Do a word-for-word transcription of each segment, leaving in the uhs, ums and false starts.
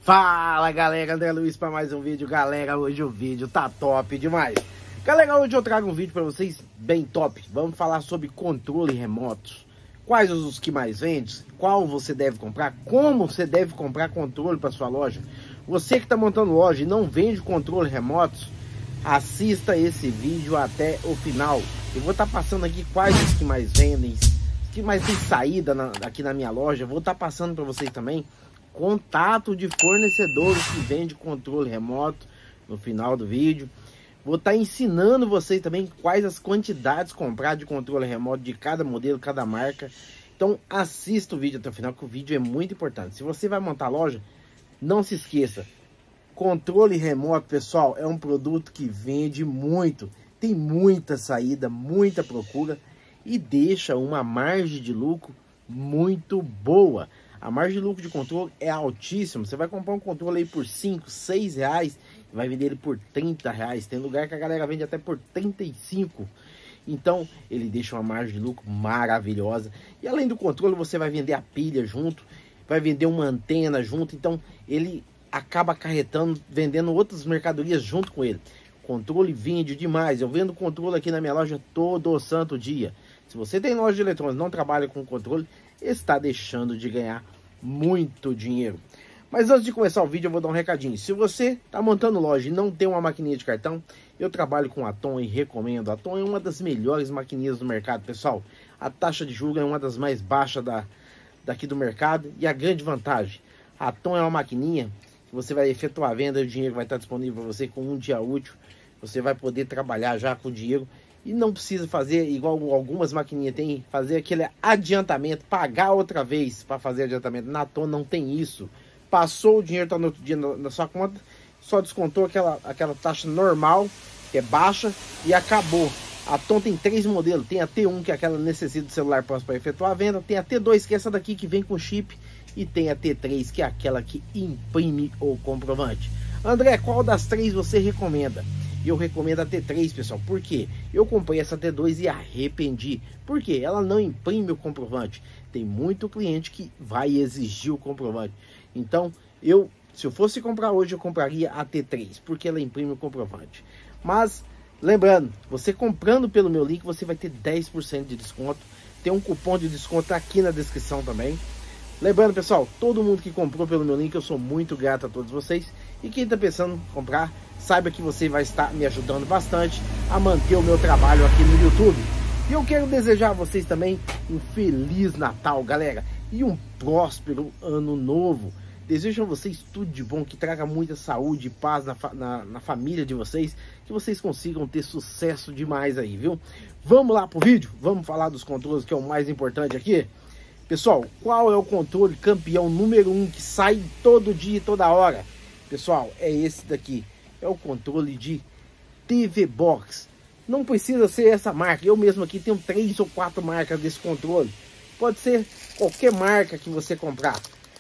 Fala galera, André Luiz para mais um vídeo. Galera, hoje o vídeo tá top demais. Galera, hoje eu trago um vídeo para vocês bem top. Vamos falar sobre controle remotos. Quais os que mais vendem, qual você deve comprar, como você deve comprar controle para sua loja. Você que está montando loja e não vende controle remotos, assista esse vídeo até o final. Eu vou estar tá passando aqui quais os que mais vendem, os que mais tem saída na, aqui na minha loja. Eu vou estar tá passando para vocês também contato de fornecedores que vende controle remoto no final do vídeo. Vou estar tá ensinando vocês também quais as quantidades comprar de controle remoto de cada modelo, cada marca. Então assista o vídeo até o final, que o vídeo é muito importante. Se você vai montar loja, não se esqueça, controle remoto, pessoal, é um produto que vende muito, tem muita saída, muita procura e deixa uma margem de lucro muito boa. A margem de lucro de controle é altíssima. Você vai comprar um controle aí por cinco, seis reais e vai vender ele por trinta reais. Tem lugar que a galera vende até por trinta e cinco. Então ele deixa uma margem de lucro maravilhosa. E além do controle, você vai vender a pilha junto, vai vender uma antena junto. Então ele acaba acarretando, vendendo outras mercadorias junto com ele. Controle vende demais. Eu vendo controle aqui na minha loja todo santo dia. Se você tem loja de eletrônicos e não trabalha com controle, está deixando de ganhar muito dinheiro. Mas antes de começar o vídeo, eu vou dar um recadinho. Se você está montando loja e não tem uma maquininha de cartão, eu trabalho com a Atom e recomendo. A Atom é uma das melhores maquininhas do mercado, pessoal. A taxa de juros é uma das mais baixas da, daqui do mercado. E a grande vantagem, a Atom é uma maquininha que você vai efetuar a venda e o dinheiro vai estar disponível para você com um dia útil. Você vai poder trabalhar já com o dinheiro e não precisa fazer igual algumas maquininhas tem, fazer aquele adiantamento, pagar outra vez para fazer adiantamento. Na Atom não tem isso. Passou o dinheiro, tá no outro dia na, na sua conta, só descontou aquela, aquela taxa normal, que é baixa, e acabou. A Atom tem três modelos. Tem a T um, que é aquela necessita do celular próximo para efetuar a venda. Tem a T dois, que é essa daqui que vem com chip. E tem a T três, que é aquela que imprime o comprovante. André, qual das três você recomenda? Eu recomendo a T três, pessoal. Por quê? Eu comprei essa T dois e arrependi. Por quê? Ela não imprime o comprovante. Tem muito cliente que vai exigir o comprovante. Então, eu, se eu fosse comprar hoje, eu compraria a T três, porque ela imprime o comprovante. Mas, lembrando, você comprando pelo meu link, você vai ter dez por cento de desconto. Tem um cupom de desconto aqui na descrição também. Lembrando, pessoal, todo mundo que comprou pelo meu link, eu sou muito grato a todos vocês. E quem está pensando em comprar, saiba que você vai estar me ajudando bastante a manter o meu trabalho aqui no YouTube. E eu quero desejar a vocês também um Feliz Natal, galera, e um próspero Ano Novo. Desejo a vocês tudo de bom, que traga muita saúde e paz na, fa na, na família de vocês, que vocês consigam ter sucesso demais aí, viu? Vamos lá pro vídeo, vamos falar dos controles, que é o mais importante aqui. Pessoal, qual é o controle campeão número um que sai todo dia e toda hora? Pessoal, é esse daqui. É o controle de T V Box. Não precisa ser essa marca. Eu mesmo aqui tenho três ou quatro marcas desse controle. Pode ser qualquer marca que você comprar.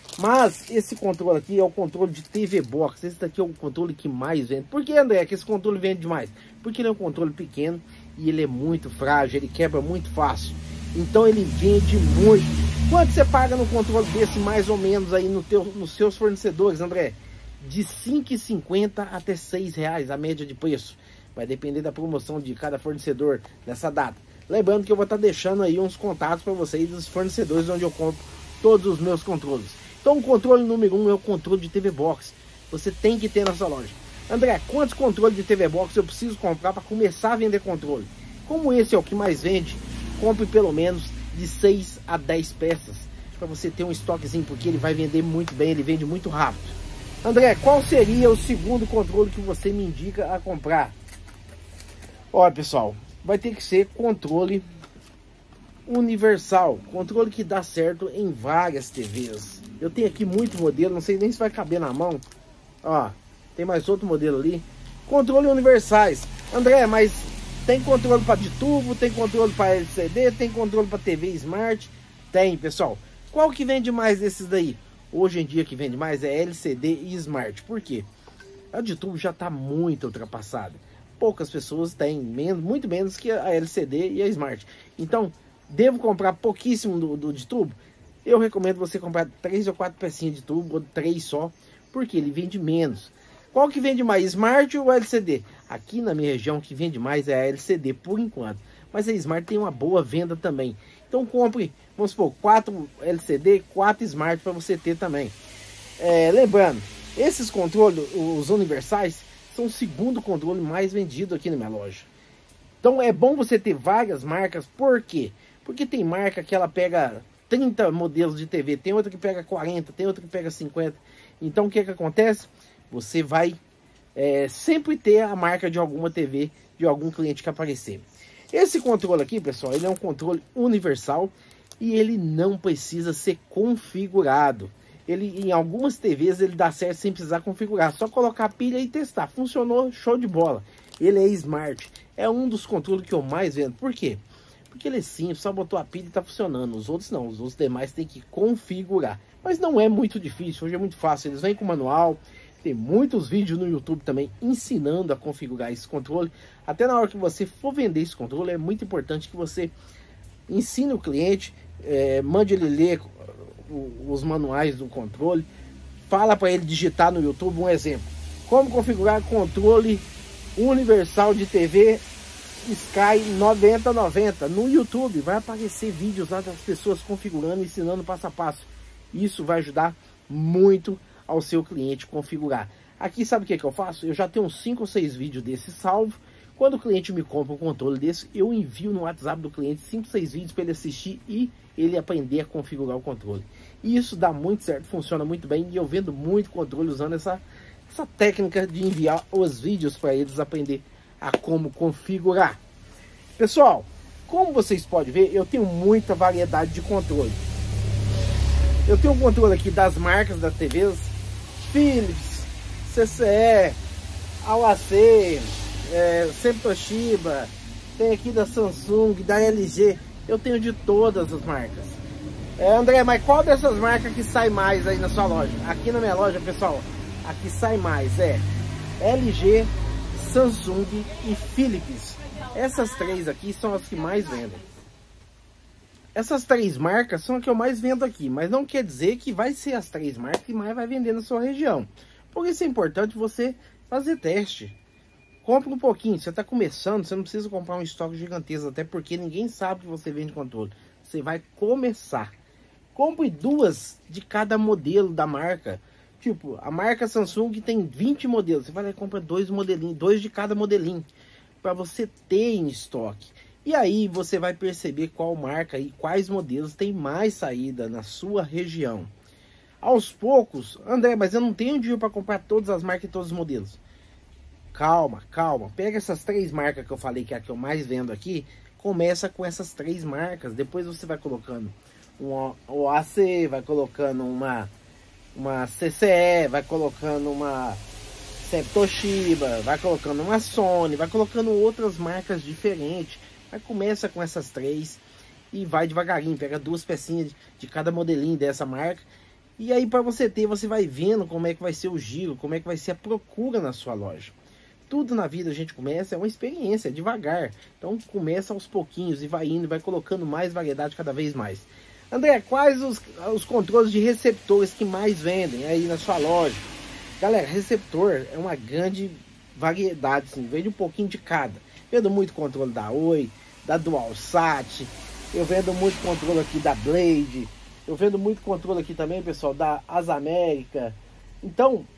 Mas esse controle aqui é o controle de T V Box. Esse daqui é o controle que mais vende. Por que, André, que esse controle vende demais? Porque ele é um controle pequeno e ele é muito frágil. Ele quebra muito fácil. Então ele vende muito. Quanto você paga no controle desse, mais ou menos, aí no teu, nos seus fornecedores, André? De cinco reais e cinquenta centavos até seis reais a média de preço. Vai depender da promoção de cada fornecedor nessa data. Lembrando que eu vou estar deixando aí uns contatos para vocês dos fornecedores onde eu compro todos os meus controles. Então o controle número um é o controle de T V Box. Você tem que ter na sua loja. André, quantos controles de T V Box eu preciso comprar para começar a vender controle? Como esse é o que mais vende, compre pelo menos de seis a dez peças. Para você ter um estoquezinho, porque ele vai vender muito bem, ele vende muito rápido. André, qual seria o segundo controle que você me indica a comprar? Olha, pessoal, vai ter que ser controle universal. Controle que dá certo em várias T Vs. Eu tenho aqui muito modelo, não sei nem se vai caber na mão. Ó, tem mais outro modelo ali. Controle universais. André, mas tem controle para de tubo, tem controle para L C D, tem controle para T V Smart? Tem, pessoal. Qual que vende mais desses daí? Hoje em dia que vende mais é L C D e Smart. Por quê? A de tubo já está muito ultrapassada. Poucas pessoas têm, menos, muito menos que a L C D e a Smart. Então, devo comprar pouquíssimo do, do de tubo? Eu recomendo você comprar três ou quatro pecinhas de tubo, ou três só, porque ele vende menos. Qual que vende mais, Smart ou L C D? Aqui na minha região, o que vende mais é a L C D por enquanto. Mas a Smart tem uma boa venda também. Então compre, vamos supor, quatro L C D, quatro Smart para você ter também. É, lembrando, esses controles, os universais, são o segundo controle mais vendido aqui na minha loja. Então é bom você ter várias marcas. Por quê? Porque tem marca que ela pega trinta modelos de T V, tem outra que pega quarenta, tem outra que pega cinquenta. Então o que que acontece? Você vai é, sempre ter a marca de alguma T V, de algum cliente que aparecer. Esse controle aqui, pessoal, ele é um controle universal e ele não precisa ser configurado. Ele, em algumas T Vs, ele dá certo sem precisar configurar. Só colocar a pilha e testar. Funcionou, show de bola. Ele é Smart. É um dos controles que eu mais vendo. Por quê? Porque ele é simples, só botou a pilha e tá funcionando. Os outros não, os outros demais tem que configurar. Mas não é muito difícil, hoje é muito fácil. Eles vêm com manual. Tem muitos vídeos no YouTube também ensinando a configurar esse controle. Até na hora que você for vender esse controle, é muito importante que você ensine o cliente, é, mande ele ler os manuais do controle, fala para ele digitar no YouTube um exemplo. Como configurar controle universal de T V Sky noventa noventa. No YouTube vai aparecer vídeos lá das pessoas configurando, ensinando passo a passo. Isso vai ajudar muito ao seu cliente configurar. Aqui sabe o que, que eu faço? Eu já tenho uns cinco ou seis vídeos desse salvo. Quando o cliente me compra um controle desse, eu envio no WhatsApp do cliente cinco, seis vídeos para ele assistir e ele aprender a configurar o controle. E isso dá muito certo, funciona muito bem. E eu vendo muito controle usando essa, essa técnica de enviar os vídeos para eles aprender a como configurar. Pessoal, como vocês podem ver, eu tenho muita variedade de controle. Eu tenho um controle aqui das marcas das T Vs, Philips, C C E, A U A C, é, sempre Toshiba, tem aqui da Samsung, da L G, eu tenho de todas as marcas. É, André, mas qual dessas marcas que sai mais aí na sua loja? Aqui na minha loja, pessoal, aqui sai mais, é L G, Samsung e Philips. Essas três aqui são as que mais vendem. Essas três marcas são as que eu mais vendo aqui, mas não quer dizer que vai ser as três marcas que mais vai vender na sua região. Por isso é importante você fazer teste. Compre um pouquinho, você está começando, você não precisa comprar um estoque gigantesco, até porque ninguém sabe que você vende controle. Você vai começar. Compre duas de cada modelo da marca. Tipo, a marca Samsung tem vinte modelos, você vai lá e compra dois modelinhos, dois de cada modelinho, para você ter em estoque. E aí você vai perceber qual marca e quais modelos tem mais saída na sua região. Aos poucos, André, mas eu não tenho dinheiro para comprar todas as marcas e todos os modelos. Calma, calma. Pega essas três marcas que eu falei que é a que eu mais vendo aqui. Começa com essas três marcas. Depois você vai colocando um O A C, vai colocando uma, uma C C E, vai colocando uma sempre Toshiba, vai colocando uma Sony, vai colocando outras marcas diferentes. Aí começa com essas três e vai devagarinho, pega duas pecinhas de cada modelinho dessa marca. E aí para você ter, você vai vendo como é que vai ser o giro, como é que vai ser a procura na sua loja. Tudo na vida a gente começa, é uma experiência, é devagar. Então começa aos pouquinhos e vai indo, vai colocando mais variedade cada vez mais. André, quais os, os controles de receptores que mais vendem aí na sua loja? Galera, receptor é uma grande variedade, assim, vende um pouquinho de cada. Vendo muito controle da Oi, da DualSat, eu vendo muito controle aqui da Blade, eu vendo muito controle aqui também, pessoal, da Asamérica. Então,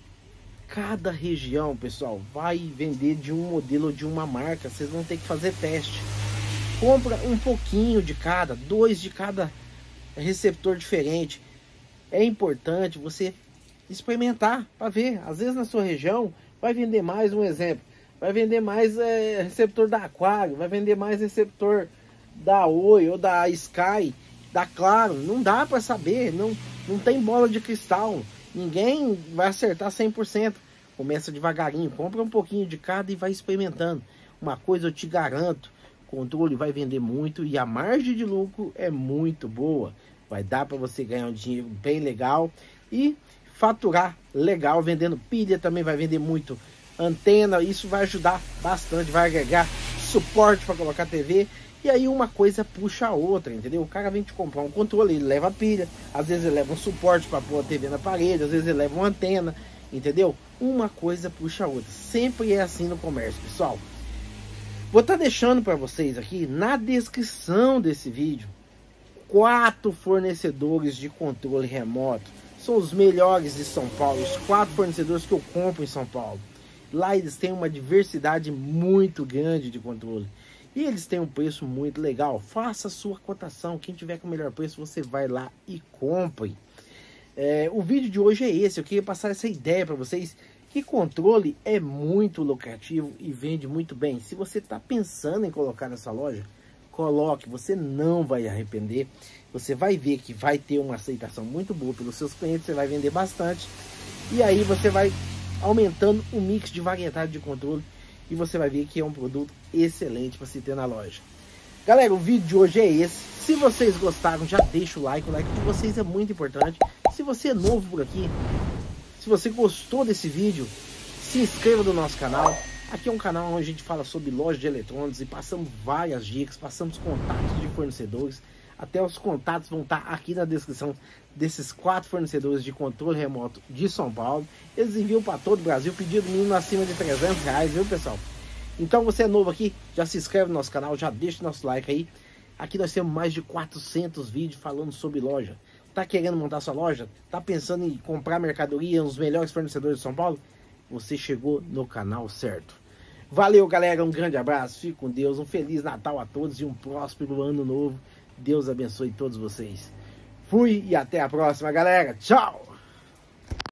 cada região, pessoal, vai vender de um modelo ou de uma marca, vocês vão ter que fazer teste. Compra um pouquinho de cada, dois de cada receptor diferente. É importante você experimentar para ver, às vezes na sua região vai vender mais, um exemplo. Vai vender mais é, receptor da Aquário, vai vender mais receptor da Oi ou da Sky, da Claro. Não dá para saber, não, não tem bola de cristal. Ninguém vai acertar cem por cento. Começa devagarinho, compra um pouquinho de cada e vai experimentando. Uma coisa eu te garanto, o controle vai vender muito e a margem de lucro é muito boa. Vai dar para você ganhar um dinheiro bem legal e faturar legal. Vendendo pilha também vai vender muito. Antena, isso vai ajudar bastante, vai agregar suporte para colocar T V. E aí uma coisa puxa a outra, entendeu? O cara vem te comprar um controle, ele leva pilha, às vezes ele leva um suporte para pôr a T V na parede, às vezes ele leva uma antena. entendeu? Uma coisa puxa a outra, sempre é assim no comércio, pessoal. Vou estar deixando para vocês aqui na descrição desse vídeo quatro fornecedores de controle remoto. São os melhores de São Paulo, os quatro fornecedores que eu compro em São Paulo. Lá eles têm uma diversidade muito grande de controle. E eles têm um preço muito legal. Faça a sua cotação. Quem tiver com o melhor preço, você vai lá e compre. É, o vídeo de hoje é esse. Eu queria passar essa ideia para vocês. Que controle é muito lucrativo e vende muito bem. Se você está pensando em colocar nessa loja, coloque. Você não vai arrepender. Você vai ver que vai ter uma aceitação muito boa pelos seus clientes. Você vai vender bastante. E aí você vai aumentando o mix de variedade de controle. E você vai ver que é um produto excelente para se ter na loja. Galera, o vídeo de hoje é esse. Se vocês gostaram, já deixa o like. O like de vocês é muito importante. Se você é novo por aqui, se você gostou desse vídeo, se inscreva no nosso canal. Aqui é um canal onde a gente fala sobre loja de eletrônicos e passamos várias dicas, passamos contatos de fornecedores. Até os contatos vão estar aqui na descrição desses quatro fornecedores de controle remoto de São Paulo. Eles enviam para todo o Brasil, pedido mínimo acima de trezentos reais, viu, pessoal? Então você é novo aqui, já se inscreve no nosso canal, já deixa o nosso like aí. Aqui nós temos mais de quatrocentos vídeos falando sobre loja. Tá querendo montar sua loja? Tá pensando em comprar mercadoria nos melhores fornecedores de São Paulo? Você chegou no canal certo. Valeu, galera, um grande abraço, fique com Deus, um Feliz Natal a todos e um próspero ano novo. Deus abençoe todos vocês. Fui e até a próxima, galera. Tchau!